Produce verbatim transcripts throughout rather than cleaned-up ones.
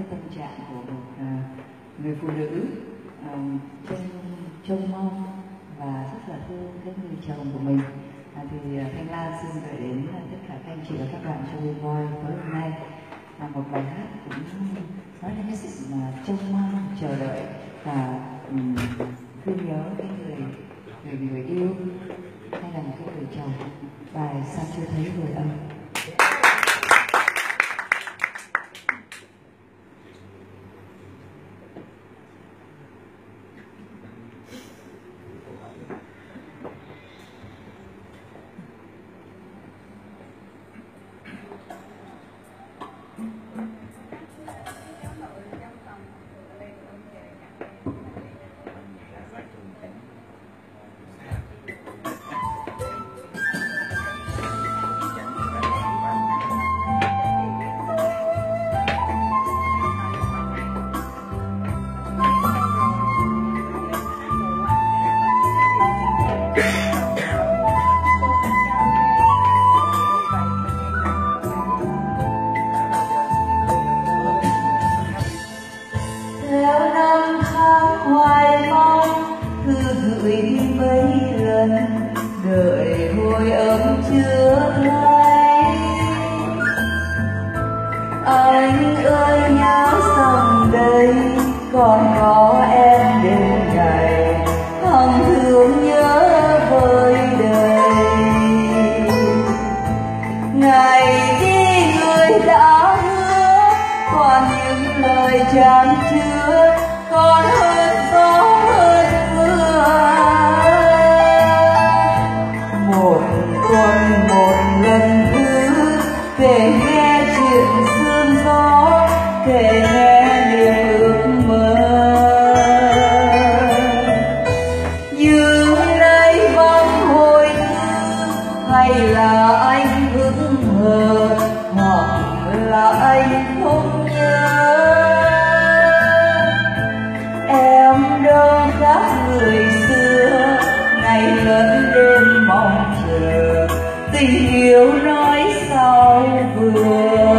cái tâm trạng của một uh, người phụ nữ uh, trông trông mong và rất là thương cái người chồng của mình. À, thì uh, Thanh Lan xin gửi đến uh, tất cả các anh chị và các bạn trong Liên Voi tối hôm nay là một bài hát cũng nói lên cái sự mà uh, trông mong, chờ đợi và um, thương nhớ cái người người người yêu hay là một cái người chồng. Bài Sao Chưa Thấy Người Âm. đợi hồi ấm chưa thấy. Anh ơi nhớ rằng đây còn có em đêm ngày hằng thương nhớ vơi đầy. Ngày đi người đã hứa còn những lời chan chứa còn hơn gió hơn mưa. Một tuần một lần cứ kể nghe chuyện sương gió, kể nghe niềm ước mơ. Nhưng nay vắng hồi ức hay là anh vững hờ, hoặc là anh không nhớ. Em đâu khác người xưa, ngày lớn đêm mong chờ tình yêu nói sao vừa.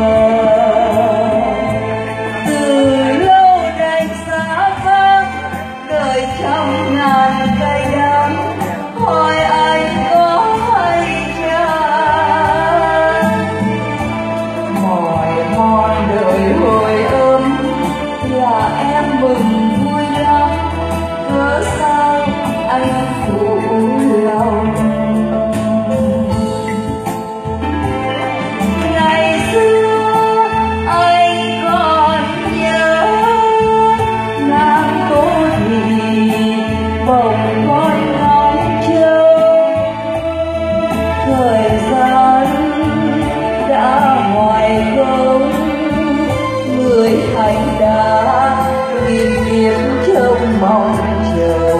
Từ lâu đành xa vắng đời trăm ngàn cay đắng, hỏi anh có hay chăng? Mỏi mòn đời hồi ấm là em mừng vui lắm, cớ sao anh phụ lòng. Ngày xưa anh còn nhớ nàng Tô Thị bồng con ngóng trông. Thời gian đã ngoài không, người thành đã tìm kiếm trông mong chờ.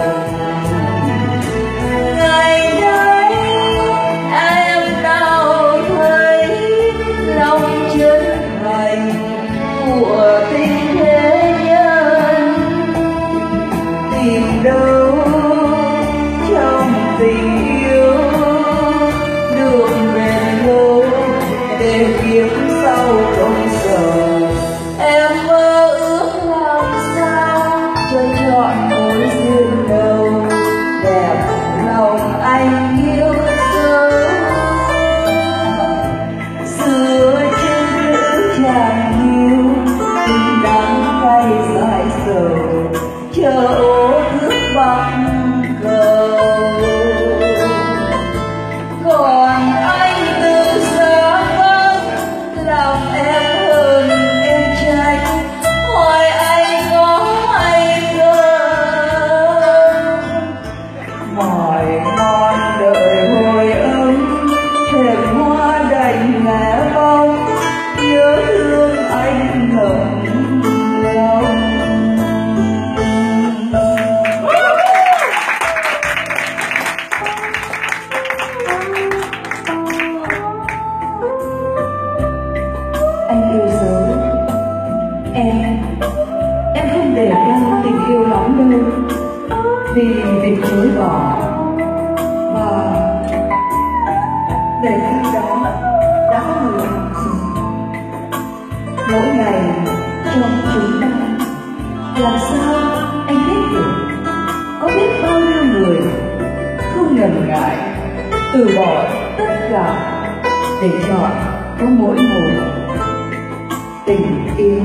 Ngày nay em nào thấy lòng chân thành của tình thế nhân, tìm đâu trong tình yêu đường bền lâu để kiếp sau không sợ. Em mơ ước làm sao cho chọn mối duyên đầu đẹp lòng anh yêu sớm. Xưa chân nữ tràn hiu tình đắng cay dại sầu, chờ ô thước bắc cầu. Còn anh từ xa vắng làm em hơn em trách, hỏi anh có hay không? Mỏi mòn đời hồi ấm thềm hoa đành ngả bóng, nhớ thương anh ngậm lòng. Anh yêu dấu em, em không để đâu tình yêu lắm đâu, vì việc chối bỏ và để khi đó đã có người làm rồi. Mỗi ngày cho trong chúng ta. Làm sao anh biết được? Có biết bao nhiêu người không ngần ngại từ bỏ tất cả để chọn có mỗi một tình yêu.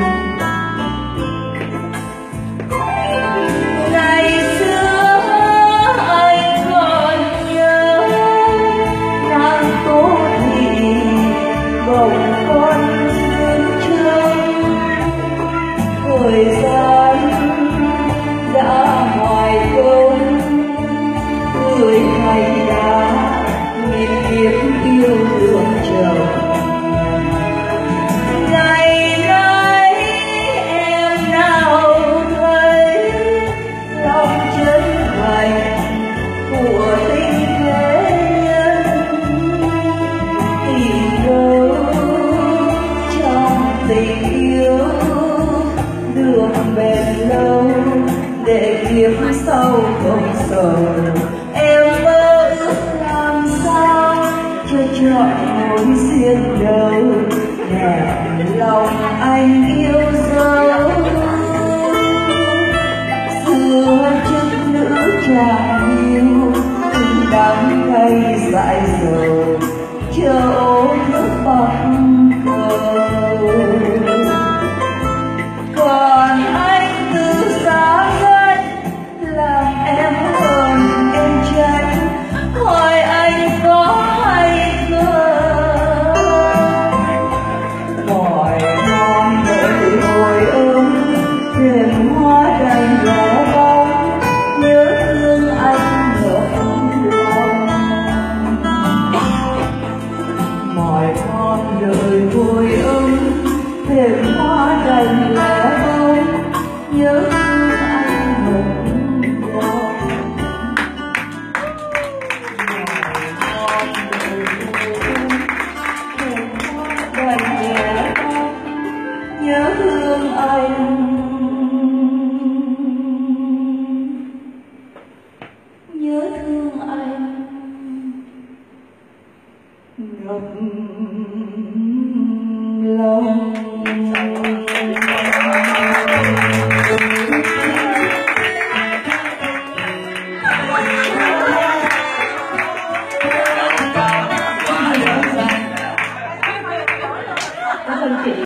Ngày xưa anh còn nhớ nàng Tố Thị bồng con trông, thời gian đã hoài công, người thầy đã nghìn kiếp yêu thương chồng. Ngày nay em nào thấy lòng chân thành của tình thế nhân, tìm đâu trong tình yêu được bền lâu để kiếp sau không sầu. Em mơ ước làm sao cho chọn mối duyên đầu đẹp lòng anh yêu dấu. Xưa chức nữ chàng yêu từng đắng cay dại dầu, châu nước bóng cầu. Còn anh từ xa ngất làm em hờn em trách, hỏi anh có hay không? Mỏi mòn đợi hồi ấm đêm hoa đành lẻ bóng, nhớ thương anh ngập lòng. Mỏi mòn đợi hồi ấm đêm hoa đành lẻ bóng, nhớ thương anh ngập lòng. Nhớ thương anh, nhớ thương anh ngập